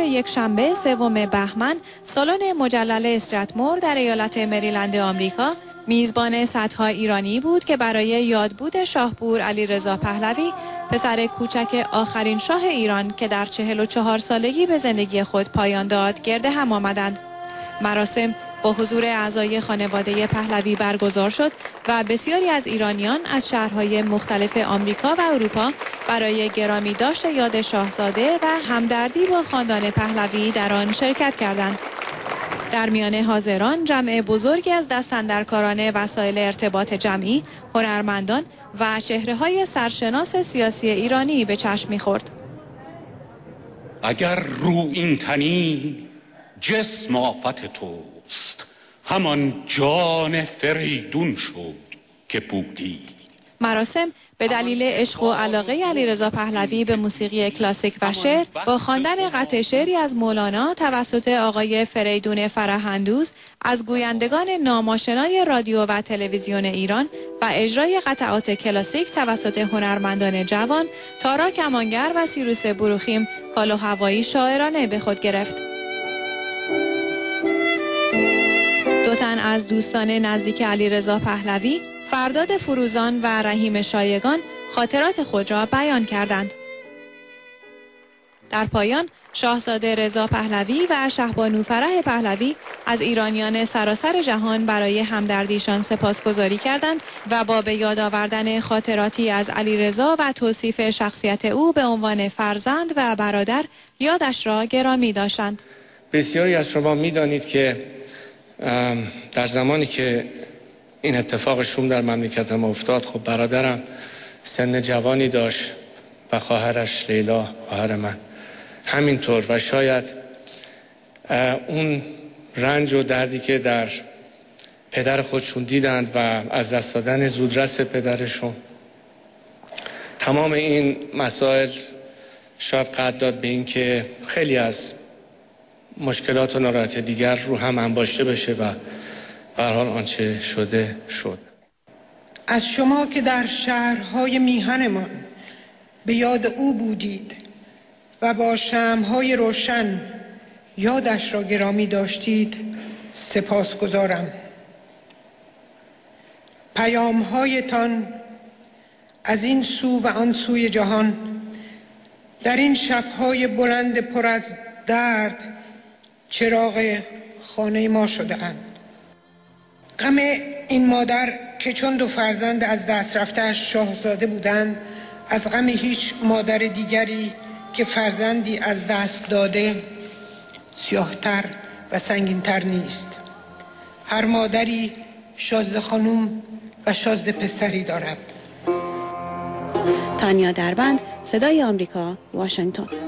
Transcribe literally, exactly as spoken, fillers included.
یک شنبه سوم بهمن سالن مجلل استراتمور در ایالت مریلند آمریکا میزبان صدها ایرانی بود که برای یادبود شاهپور علیرضا پهلوی، پسر کوچک آخرین شاه ایران که در چهل و چهار سالگی به زندگی خود پایان داد، گرد هم آمدند. مراسم با حضور اعضای خانواده پهلوی برگزار شد و بسیاری از ایرانیان از شهرهای مختلف آمریکا و اروپا برای گرامی داشت یاد شاهزاده و همدردی با خاندان پهلوی در آن شرکت کردند. در میان حاضران جمع بزرگی از دستاندرکاران وسایل ارتباط جمعی، هنرمندان و چهره‌های سرشناس سیاسی ایرانی به چشم می‌خورد. اگر رو این تنی جسم آفت توست، همان جان فریدون شد که بودی. مراسم به دلیل عشق و علاقه علیرضا پهلوی به موسیقی کلاسیک و شعر با خواندن قطع شعری از مولانا توسط آقای فریدون فره‌اندوز از گویندگان ناماشنای رادیو و تلویزیون ایران و اجرای قطعات کلاسیک توسط هنرمندان جوان تارا کمانگر و سیروس بروخیم حال و هوایی شاعرانه به خود گرفت. دو تن از دوستان نزدیک علیرضا پهلوی، فرداد فروزان و رحیم شایگان، خاطرات خود را بیان کردند. در پایان شاهزاده رضا پهلوی و شهبانو فرح پهلوی از ایرانیان سراسر جهان برای همدردیشان سپاسگزاری کردند و با به یاد آوردن خاطراتی از علیرضا و توصیف شخصیت او به عنوان فرزند و برادر یادش را گرامی داشتند. بسیاری از شما می‌دانید که در زمانی که این اتفاق شوم در مملکت ما افتاد، خب برادرم سن جوانی داشت و خواهرش لیلا، خواهر من همینطور، و شاید اون رنج و دردی که در پدر خودشون دیدند و از دست دادن زودرس پدرشون، تمام این مسائل شاید قد داد به این که خیلی از مشکلات و ناراحتی دیگر رو هم انباشته بشه و به هر حال آنچه شده شد. از شما که در شهرهای میهنمان به یاد او بودید و با شمع‌های روشن یادش را گرامی داشتید سپاسگزارم. پیام‌هایتان از این سو و آن سوی جهان در این شب‌های بلند پر از درد چراغ خانه ما شده اند. غم این مادر که چون دو فرزند از دست رفته‌اش شاهزاده بودند، از غم هیچ مادر دیگری که فرزندی از دست داده سیاه‌تر و سنگین‌تر نیست. هر مادری شازده خانم و شازده پسری دارد. تانیا دربند، صدای آمریکا، واشنگتن.